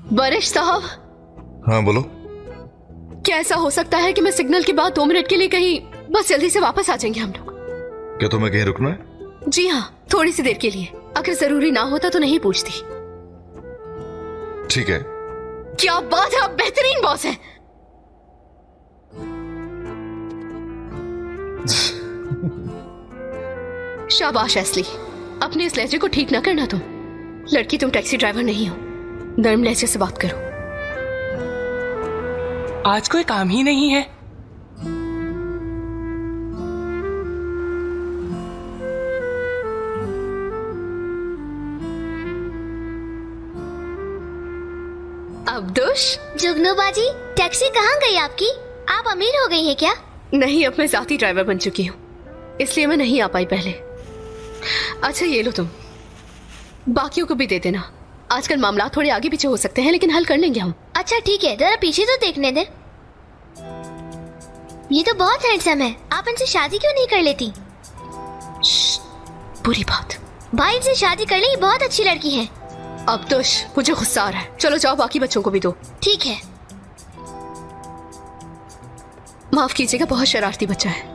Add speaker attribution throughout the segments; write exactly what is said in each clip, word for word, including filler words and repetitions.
Speaker 1: बारिश साहब।
Speaker 2: हाँ बोलो।
Speaker 1: क्या ऐसा हो सकता है कि मैं सिग्नल के बाद दो मिनट के लिए कहीं बस जल्दी से वापस आ जाएंगे हम लोग?
Speaker 2: क्या तुम्हें कहीं रुकना है?
Speaker 1: जी हाँ, थोड़ी सी देर के लिए। अगर जरूरी ना होता तो नहीं पूछती।
Speaker 2: ठीक है।
Speaker 1: क्या बात है, आप बेहतरीन बॉस हैं। शाबाश एस्ली, अपने इस लहजे को ठीक ना करना तुम। लड़की, तुम टैक्सी ड्राइवर नहीं हो, नरम लहजे से बात करो।
Speaker 3: आज कोई काम ही नहीं है।
Speaker 1: अब्दुश।
Speaker 4: जुगनू बाजी, टैक्सी कहाँ गई आपकी? आप अमीर हो गई हैं क्या?
Speaker 1: नहीं, अब मैं जाती ड्राइवर बन चुकी हूँ, इसलिए मैं नहीं आ पाई पहले। अच्छा ये लो तुम, बाकियों को भी दे देना। आजकल मामला थोड़े आगे पीछे हो सकते हैं, लेकिन हल कर लेंगे हम।
Speaker 4: अच्छा ठीक है, जरा पीछे तो देखने दे। ये तो बहुत हैंडसम है, आप इनसे शादी क्यों नहीं कर लेती?
Speaker 1: बुरी बात।
Speaker 4: भाई इनसे शादी कर ले, ये बहुत अच्छी लड़की है।
Speaker 1: अब्दुश, मुझे गुस्सा आ रहा है। चलो जाओ, बाकी बच्चों को भी दो।
Speaker 4: ठीक है।
Speaker 1: माफ कीजिएगा, बहुत शरारती बच्चा है।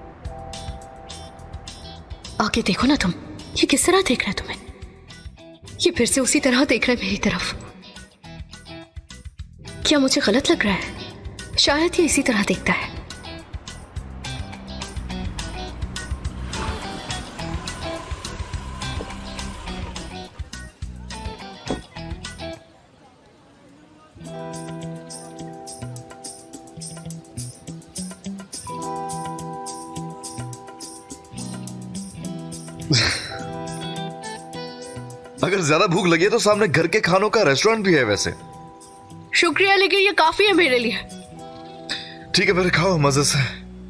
Speaker 1: आगे देखो ना तुम, ये किस तरह देख रहा है तुम्हें? ये फिर से उसी तरह देख रहा है मेरी तरफ। क्या मुझे गलत लग रहा है? शायद ये इसी तरह देखता है।
Speaker 2: अगर ज्यादा भूख लगी है तो सामने घर के खानों का रेस्टोरेंट भी है वैसे।
Speaker 1: शुक्रिया, लेकिन ये काफी है मेरे लिए।
Speaker 2: ठीक है, फिर खाओ मजे से।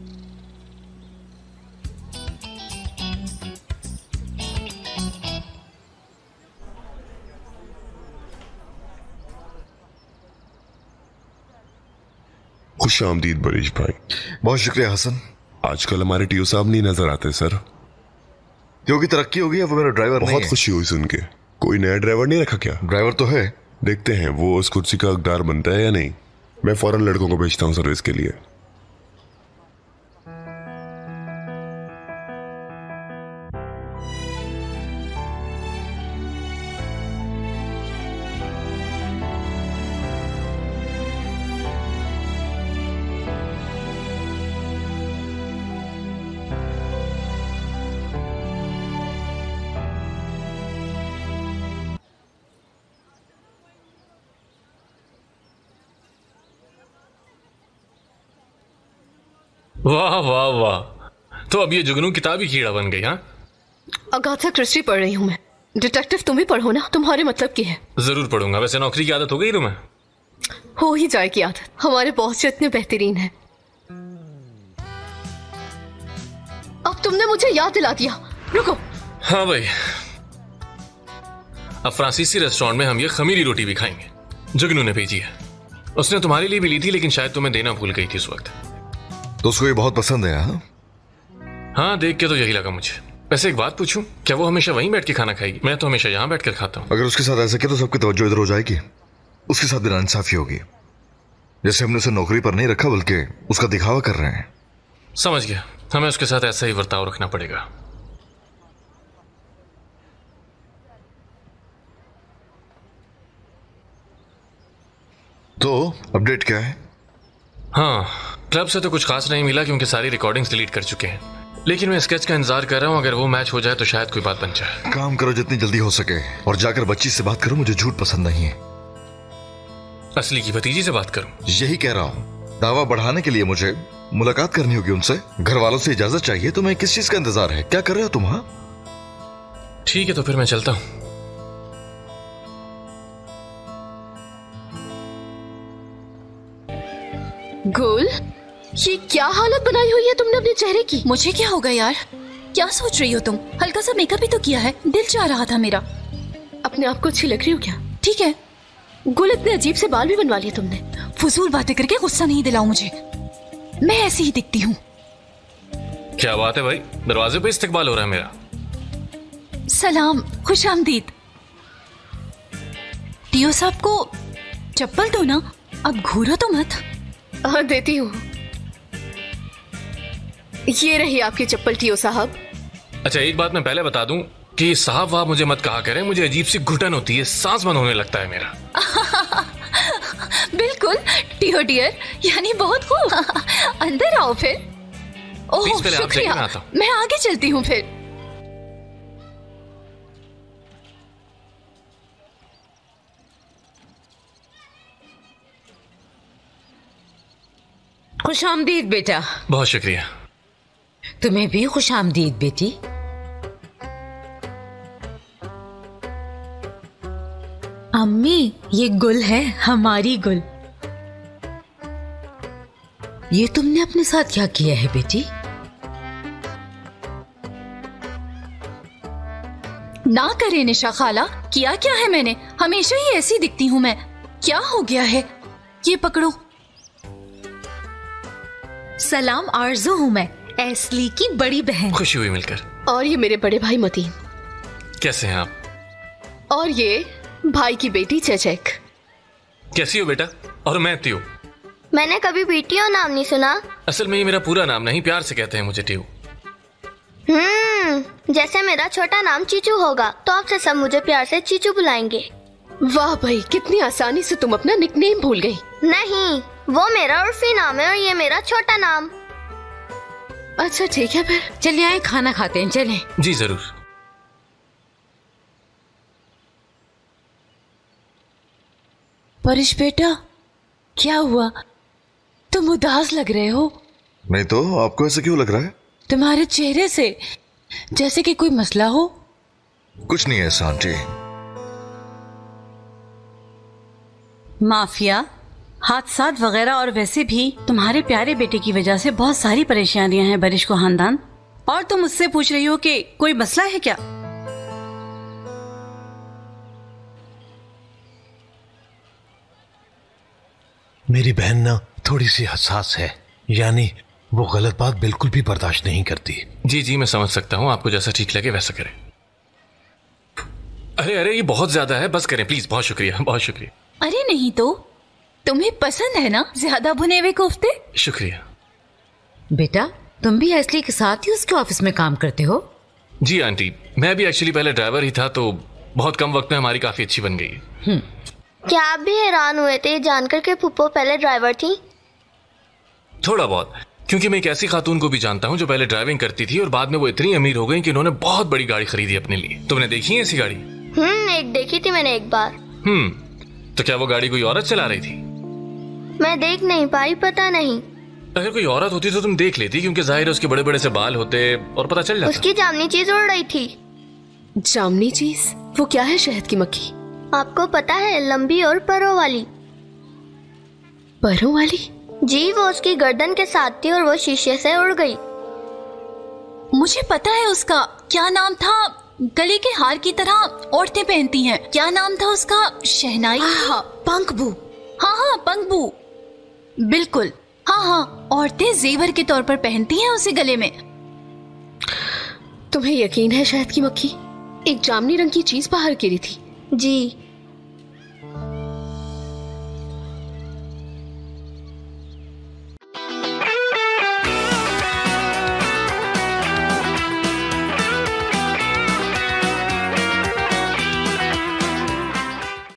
Speaker 5: खुश आमदीद बरीश भाई।
Speaker 2: बहुत शुक्रिया हसन।
Speaker 5: आजकल हमारे टीओ साहब नहीं नजर आते सर।
Speaker 2: क्योंकि तरक्की हो गई है, वो मेरा ड्राइवर नहीं है।
Speaker 5: बहुत खुशी हुई सुन के। कोई नया ड्राइवर नहीं रखा क्या?
Speaker 2: ड्राइवर तो है।
Speaker 5: देखते हैं वो उस कुर्सी का हकदार बनता है या नहीं। मैं फौरन लड़कों को भेजता हूँ सर्विस के लिए।
Speaker 6: वाह वाह वाह, तो अब ये जुगनू किताबी कीड़ा बन गई। हाँ,
Speaker 1: अगाथा क्रिस्टी पढ़ रही हूँ मैं। डिटेक्टिव तुम भी पढ़ो ना, तुम्हारे मतलब की है।
Speaker 6: जरूर पढ़ूंगा। वैसे नौकरी की आदत हो गई तुम्हें?
Speaker 1: हो ही जाएगी आदत, हमारे बॉस इतने बेहतरीन हैं। अब तुमने मुझे याद दिला दिया। रुको।
Speaker 6: हाँ भाई, अब फ्रांसीसी रेस्टोरेंट में हम ये खमीरी रोटी भी खाएंगे। जुगनू ने भेजी है। उसने तुम्हारे लिए भी ली थी, लेकिन शायद तुम्हें देना भूल गई थी उस वक्त।
Speaker 2: तो उसको ये बहुत पसंद है। हाँ
Speaker 6: हाँ, देख के तो यही लगा मुझे। वैसे एक बात पूछूं, क्या वो हमेशा वहीं बैठ के खाना खाएगी? मैं तो हमेशा यहाँ बैठ कर खाता हूँ।
Speaker 2: अगर उसके साथ ऐसा किया तो सबकी तवज्जो इधर हो जाएगी। उसके साथ भी नाइंसाफी होगी। जैसे हमने उसे नौकरी पर नहीं रखा, बल्कि उसका दिखावा कर रहे हैं।
Speaker 6: समझ गया, हमें उसके साथ ऐसा ही बर्ताव रखना पड़ेगा।
Speaker 2: तो अपडेट क्या है?
Speaker 6: हाँ, क्लब से तो कुछ खास नहीं मिला, क्योंकि सारी रिकॉर्डिंग्स डिलीट कर चुके हैं। लेकिन मैं स्केच का इंतजार कर रहा हूँ। अगर वो मैच हो जाए तो शायद कोई बात बन जाए।
Speaker 2: काम करो जितनी जल्दी हो सके, और जाकर बच्ची से बात करो। मुझे झूठ पसंद नहीं है।
Speaker 6: असली की भतीजी से बात करूं?
Speaker 2: यही कह रहा हूँ। दावा बढ़ाने के लिए मुझे मुलाकात करनी होगी उनसे। घर वालों से इजाजत चाहिए। तुम्हें किस चीज का इंतजार है? क्या कर रहे हो तुम? हाँ
Speaker 6: ठीक है, तो फिर मैं चलता हूँ।
Speaker 1: गुल, ये क्या हालत बनाई हुई है तुमने अपने चेहरे की?
Speaker 7: मुझे क्या होगा यार? क्या सोच रही हो तुम? हल्का सा मेकअप ही तो किया है, दिल चाह रहा था मेरा।
Speaker 1: अपने आप को अच्छी लग रही हो क्या?
Speaker 7: ठीक है।
Speaker 1: गुल, इतने अजीब से बाल भी बनवा लिए तुमने।
Speaker 7: फजूल बातें करके गुस्सा नहीं दिलाओ मुझे, मैं ऐसी ही दिखती हूँ।
Speaker 6: क्या बात है भाई, दरवाजे पे इस्तकबाल हो रहा है मेरा।
Speaker 7: सलाम, खुश आमदीद। टीओ साहब को चप्पल दो ना, अब घूरो तो मत।
Speaker 1: हाँ देती हूँ। ये रही आपकी चप्पल टियो साहब।
Speaker 6: अच्छा एक बात मैं पहले बता दूं कि साहब वाह मुझे मत कहा करें, मुझे अजीब सी घुटन होती है, सांस बंद होने लगता है मेरा।
Speaker 7: बिल्कुल टियो डियर, यानी बहुत खूब। अंदर आओ फिर। ओह
Speaker 6: प्लीज पहले आप
Speaker 7: शुक्रिया,
Speaker 6: जाइए, मैं आता हूं।
Speaker 7: मैं आगे चलती हूँ फिर।
Speaker 8: खुश आमदीद बेटा।
Speaker 6: बहुत शुक्रिया।
Speaker 8: तुम्हें भी खुश आमदीद बेटी। अम्मी ये गुल है, हमारी गुल। ये तुमने अपने साथ क्या किया है बेटी?
Speaker 7: ना करे निशा खाला, किया क्या है मैंने? हमेशा ही ऐसी दिखती हूँ मैं। क्या हो गया है? ये पकड़ो।
Speaker 8: सलाम आरजू हूँ मैं, एस्ली की बड़ी बहन।
Speaker 6: खुशी हुई मिलकर।
Speaker 1: और ये मेरे बड़े भाई मतीन।
Speaker 6: कैसे हैं आप?
Speaker 1: और ये भाई की बेटी चेचक।
Speaker 6: कैसी हो बेटा? और मैं टियो।
Speaker 4: मैंने कभी भी टियो नाम नहीं सुना।
Speaker 6: असल में ये मेरा पूरा नाम नहीं, प्यार से कहते हैं मुझे टियो।
Speaker 4: हम्म जैसे मेरा छोटा नाम चीचू होगा तो आपसे सब मुझे प्यार से चीचू बुलाएंगे।
Speaker 1: वाह भाई, कितनी आसानी से तुम अपना निकनेम भूल गई।
Speaker 4: नहीं, वो मेरा उर्फी नाम है और ये मेरा छोटा नाम।
Speaker 1: अच्छा ठीक है फिर
Speaker 8: चलिए आए खाना खाते हैं, चलें।
Speaker 6: जी जरूर।
Speaker 7: परिश बेटा, क्या हुआ? तुम उदास लग रहे हो।
Speaker 2: नहीं तो आपको ऐसे क्यों लग रहा है?
Speaker 7: तुम्हारे चेहरे से जैसे कि कोई मसला हो।
Speaker 2: कुछ नहीं है ऐसा आंटी।
Speaker 8: माफिया, हादसात वगैरह और वैसे भी तुम्हारे प्यारे बेटे की वजह से बहुत सारी परेशानियां हैं बारिश को खानदान। और तुम मुझसे पूछ रही हो कि कोई मसला है क्या?
Speaker 9: मेरी बहन ना थोड़ी सी हसास है, यानी वो गलत बात बिल्कुल भी बर्दाश्त नहीं करती।
Speaker 6: जी जी मैं समझ सकता हूँ, आपको जैसा ठीक लगे वैसा करें। अरे अरे ये बहुत ज्यादा है, बस करें प्लीज। बहुत शुक्रिया, बहुत शुक्रिया।
Speaker 7: अरे नहीं तो, तुम्हें पसंद है ना ज्यादा भुने हुए कोफ्ते?
Speaker 6: शुक्रिया।
Speaker 8: बेटा तुम भी एस्ली के साथ ही उसके ऑफिस में काम करते हो?
Speaker 6: जी आंटी, मैं भी एक्चुअली पहले ड्राइवर ही था, तो बहुत कम वक्त में हमारी काफी अच्छी बन गई है।
Speaker 4: क्या आप भी हैरान हुए थे जानकर के फुप्पो पहले ड्राइवर थी?
Speaker 6: थोड़ा बहुत, क्योंकि मैं एक ऐसी खातून को भी जानता हूँ जो पहले ड्राइविंग करती थी और बाद में वो इतनी अमीर हो गई कि उन्होंने बहुत बड़ी गाड़ी खरीदी अपने लिए। तुमने देखी है ऐसी गाड़ी?
Speaker 4: हम्म एक देखी थी मैंने एक बार।
Speaker 6: हम्म तो क्या वो गाड़ी कोई औरत चला रही थी?
Speaker 4: मैं देख नहीं पाई, पता नहीं।
Speaker 6: अगर कोई औरत होती तो तुम देख लेती, क्योंकि जाहिर है उसके बड़े बड़े से बाल होते और पता चल जाता।
Speaker 4: उसकी जामनी चीज उड़ रही थी।
Speaker 1: जामनी चीज? वो क्या है? शहद की मक्खी?
Speaker 4: आपको पता है, लंबी और परों वाली।
Speaker 1: परों वाली?
Speaker 4: जी, वो उसकी गर्दन के साथ थी और वो शीशे से उड़ गई।
Speaker 7: मुझे पता है उसका। क्या नाम था? गले के हार की तरह औरतें पहनती हैं। क्या नाम था उसका? शहनाई?
Speaker 8: हाँ, पंखबू।
Speaker 7: हाँ हाँ पंखबू, बिल्कुल। हाँ हाँ, औरतें जेवर के तौर पर पहनती हैं उसे गले में।
Speaker 1: तुम्हें यकीन है शहद की मक्खी एक जामनी रंग की चीज बाहर गिरी थी?
Speaker 4: जी।